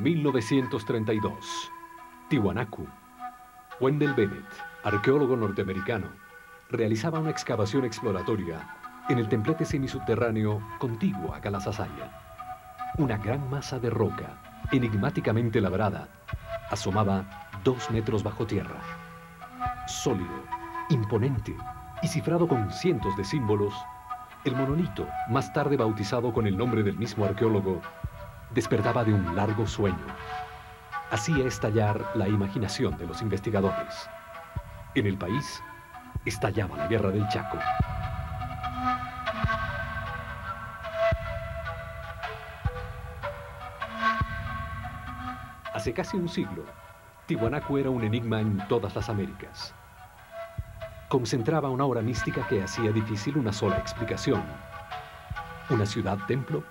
1932, Tiwanaku. Wendell Bennett, arqueólogo norteamericano, realizaba una excavación exploratoria en el templete semisubterráneo contiguo a Calasasaya. Una gran masa de roca, enigmáticamente labrada, asomaba 2 metros bajo tierra. Sólido, imponente y cifrado con cientos de símbolos, el monolito, más tarde bautizado con el nombre del mismo arqueólogo, despertaba de un largo sueño. Hacía estallar la imaginación de los investigadores. En el país, estallaba la Guerra del Chaco. Hace casi un siglo, Tiwanaku era un enigma en todas las Américas. Concentraba una aura mística que hacía difícil una sola explicación. ¿Una ciudad-templo?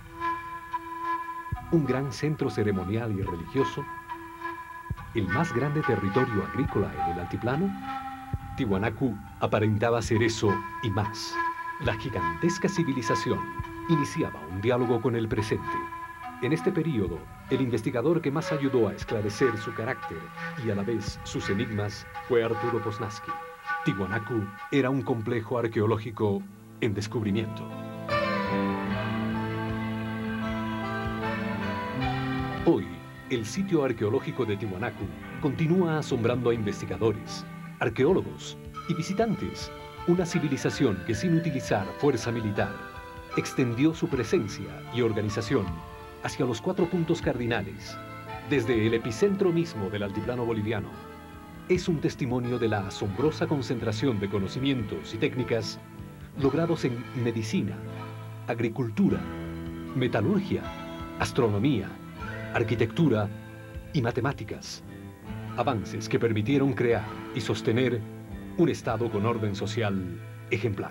¿Un gran centro ceremonial y religioso? ¿El más grande territorio agrícola en el altiplano? Tiwanaku aparentaba ser eso y más. La gigantesca civilización iniciaba un diálogo con el presente. En este período, el investigador que más ayudó a esclarecer su carácter y a la vez sus enigmas fue Arturo Poznański. Tiwanaku era un complejo arqueológico en descubrimiento. Hoy, el sitio arqueológico de Tiwanaku continúa asombrando a investigadores, arqueólogos y visitantes. Una civilización que sin utilizar fuerza militar extendió su presencia y organización hacia los 4 puntos cardinales, desde el epicentro mismo del altiplano boliviano. Es un testimonio de la asombrosa concentración de conocimientos y técnicas logrados en medicina, agricultura, metalurgia, astronomía, arquitectura y matemáticas. Avances que permitieron crear y sostener un Estado con orden social ejemplar.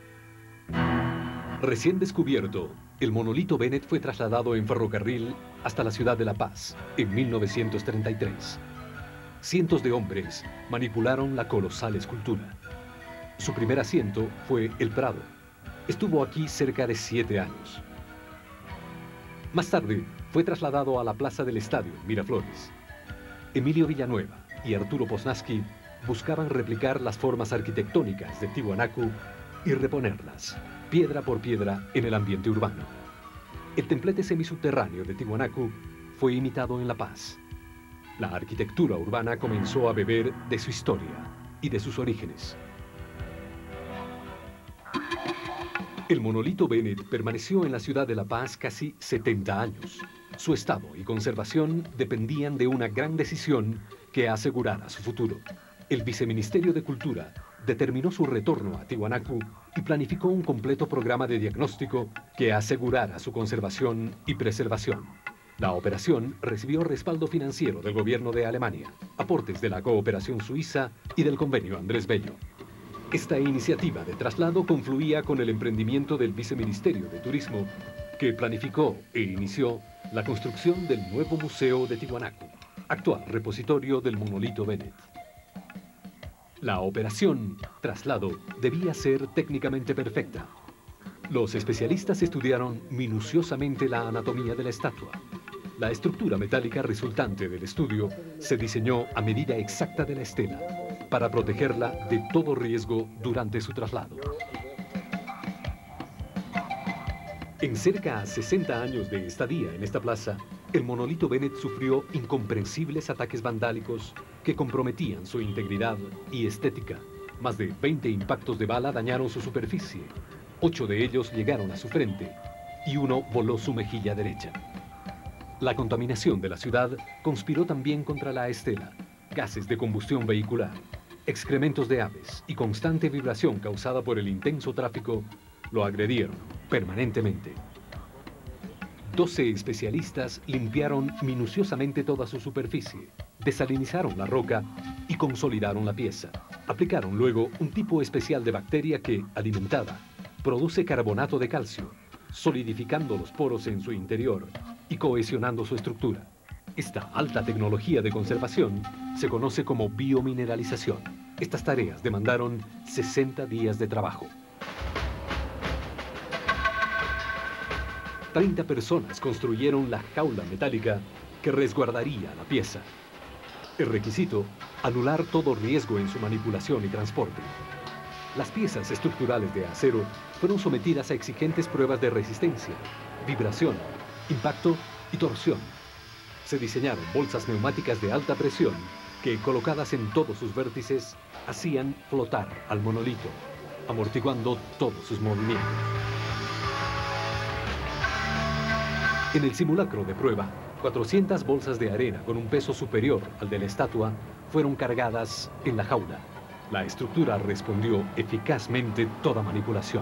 Recién descubierto, el monolito Bennett fue trasladado en ferrocarril hasta la ciudad de La Paz en 1933. Cientos de hombres manipularon la colosal escultura. Su primer asiento fue el Prado. Estuvo aquí cerca de 7 años. Más tarde, fue trasladado a la Plaza del Estadio, Miraflores. Emilio Villanueva y Arturo Poznański buscaban replicar las formas arquitectónicas de Tiwanaku y reponerlas, piedra por piedra, en el ambiente urbano. El templete semisubterráneo de Tiwanaku fue imitado en La Paz. La arquitectura urbana comenzó a beber de su historia y de sus orígenes. El monolito Bennett permaneció en la ciudad de La Paz casi 70 años. Su estado y conservación dependían de una gran decisión que asegurara su futuro. El Viceministerio de Cultura determinó su retorno a Tiwanaku y planificó un completo programa de diagnóstico que asegurara su conservación y preservación. La operación recibió respaldo financiero del gobierno de Alemania, aportes de la cooperación suiza y del convenio Andrés Bello. Esta iniciativa de traslado confluía con el emprendimiento del Viceministerio de Turismo, que planificó e inició la construcción del nuevo Museo de Tiwanaku, actual repositorio del monolito Bennett. La operación traslado debía ser técnicamente perfecta. Los especialistas estudiaron minuciosamente la anatomía de la estatua. La estructura metálica resultante del estudio se diseñó a medida exacta de la estela para protegerla de todo riesgo durante su traslado. En cerca de 60 años de estadía en esta plaza, el monolito Bennett sufrió incomprensibles ataques vandálicos que comprometían su integridad y estética. Más de 20 impactos de bala dañaron su superficie. 8 de ellos llegaron a su frente y uno voló su mejilla derecha. La contaminación de la ciudad conspiró también contra la estela. Gases de combustión vehicular, excrementos de aves y constante vibración causada por el intenso tráfico lo agredieron permanentemente. 12 especialistas limpiaron minuciosamente toda su superficie, desalinizaron la roca y consolidaron la pieza. Aplicaron luego un tipo especial de bacteria que, alimentada, produce carbonato de calcio, solidificando los poros en su interior y cohesionando su estructura. Esta alta tecnología de conservación se conoce como biomineralización. Estas tareas demandaron 60 días de trabajo. 30 personas construyeron la jaula metálica que resguardaría la pieza. El requisito, anular todo riesgo en su manipulación y transporte. Las piezas estructurales de acero fueron sometidas a exigentes pruebas de resistencia, vibración, impacto y torsión. Se diseñaron bolsas neumáticas de alta presión que, colocadas en todos sus vértices, hacían flotar al monolito, amortiguando todos sus movimientos. En el simulacro de prueba, 400 bolsas de arena con un peso superior al de la estatua fueron cargadas en la jaula. La estructura respondió eficazmente toda manipulación.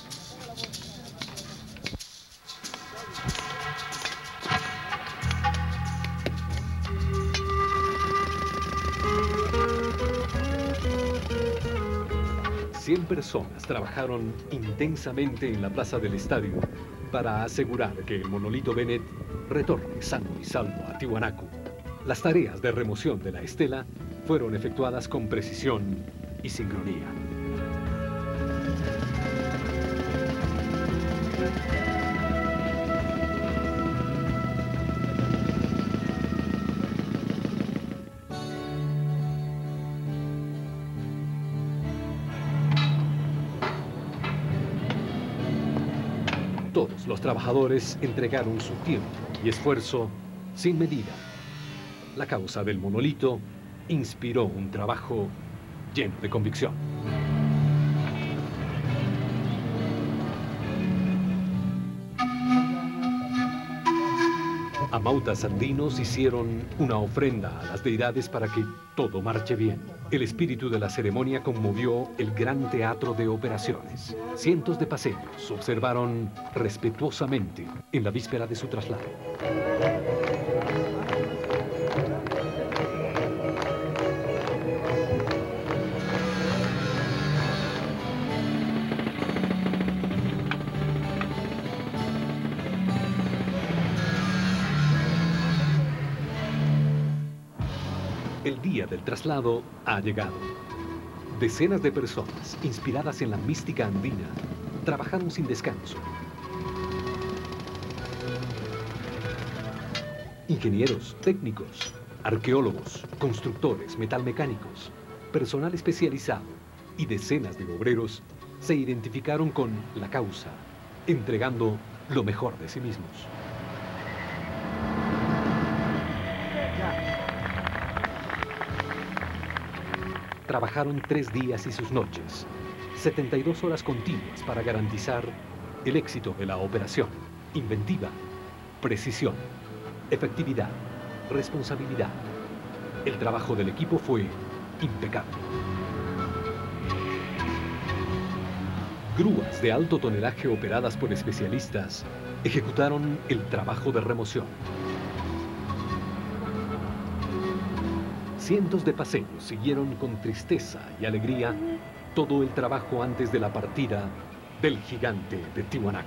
Cien personas trabajaron intensamente en la plaza del estadio para asegurar que el monolito Bennett retorne sano y salvo a Tiwanaku. Las tareas de remoción de la estela fueron efectuadas con precisión y sincronía. Todos los trabajadores entregaron su tiempo y esfuerzo sin medida. La causa del monolito inspiró un trabajo lleno de convicción. Amautas andinos hicieron una ofrenda a las deidades para que todo marche bien. El espíritu de la ceremonia conmovió el gran teatro de operaciones. Cientos de paseños observaron respetuosamente en la víspera de su traslado. El día del traslado ha llegado. Decenas de personas, inspiradas en la mística andina, trabajaron sin descanso. Ingenieros, técnicos, arqueólogos, constructores, metalmecánicos, personal especializado y decenas de obreros se identificaron con la causa, entregando lo mejor de sí mismos. Trabajaron 3 días y sus noches, 72 horas continuas para garantizar el éxito de la operación. Inventiva, precisión, efectividad, responsabilidad. El trabajo del equipo fue impecable. Grúas de alto tonelaje operadas por especialistas ejecutaron el trabajo de remoción. Cientos de paseños siguieron con tristeza y alegría todo el trabajo antes de la partida del gigante de Tiwanaku.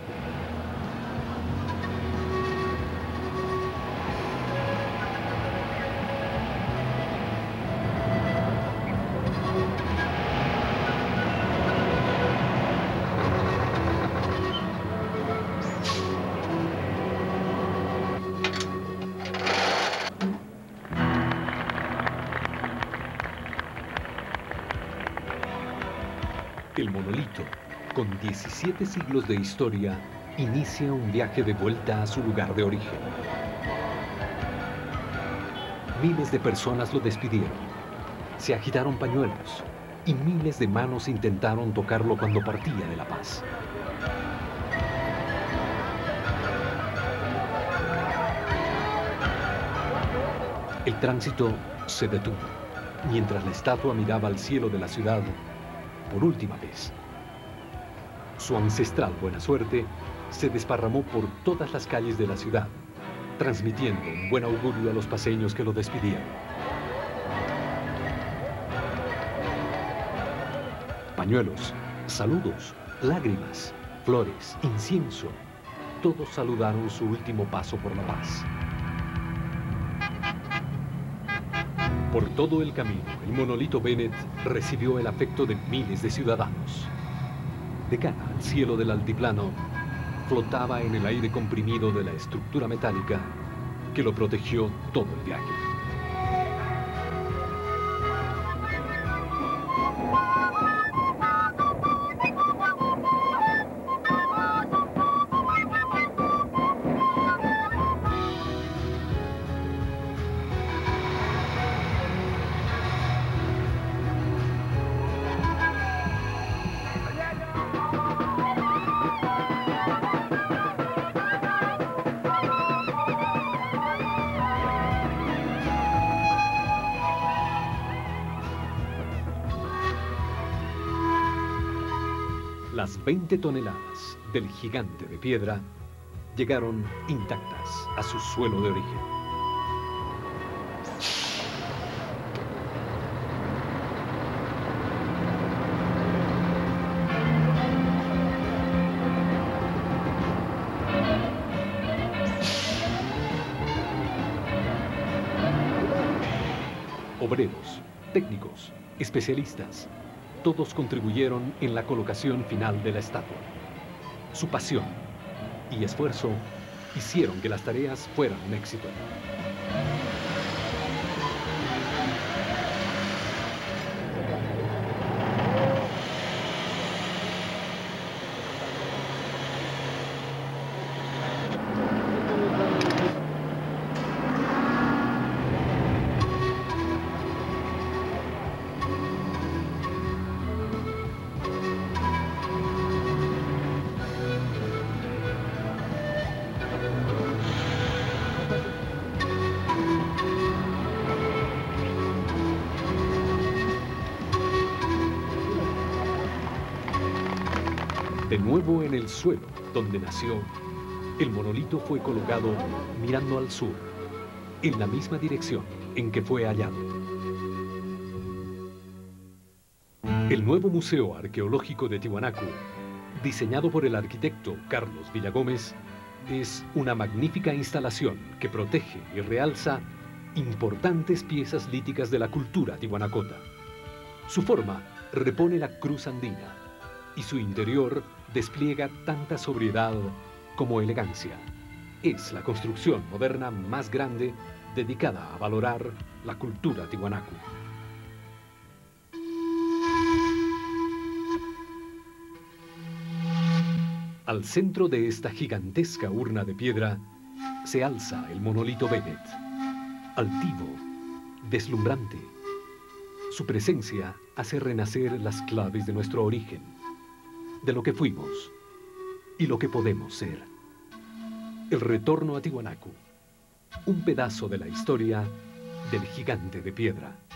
El monolito, con 17 siglos de historia, inicia un viaje de vuelta a su lugar de origen. Miles de personas lo despidieron. Se agitaron pañuelos y miles de manos intentaron tocarlo cuando partía de La Paz. El tránsito se detuvo mientras la estatua miraba al cielo de la ciudad por última vez. Su ancestral buena suerte se desparramó por todas las calles de la ciudad, transmitiendo un buen augurio a los paseños que lo despidieron. Pañuelos, saludos, lágrimas, flores, incienso, todos saludaron su último paso por La Paz. Por todo el camino, el monolito Bennett recibió el afecto de miles de ciudadanos. De cara al cielo del altiplano, flotaba en el aire comprimido de la estructura metálica que lo protegió todo el viaje. Las 20 toneladas del gigante de piedra llegaron intactas a su suelo de origen. Obreros, técnicos, especialistas, todos contribuyeron en la colocación final de la estatua. Su pasión y esfuerzo hicieron que las tareas fueran un éxito. De nuevo en el suelo donde nació, el monolito fue colocado mirando al sur, en la misma dirección en que fue hallado. El nuevo Museo Arqueológico de Tiwanaku, diseñado por el arquitecto Carlos Villagómez, es una magnífica instalación que protege y realza importantes piezas líticas de la cultura tiwanacota. Su forma repone la cruz andina y su interior despliega tanta sobriedad como elegancia. Es la construcción moderna más grande dedicada a valorar la cultura tiwanaku. Al centro de esta gigantesca urna de piedra se alza el monolito Bennett, altivo, deslumbrante. Su presencia hace renacer las claves de nuestro origen, de lo que fuimos y lo que podemos ser. El retorno a Tiwanaku, un pedazo de la historia del gigante de piedra.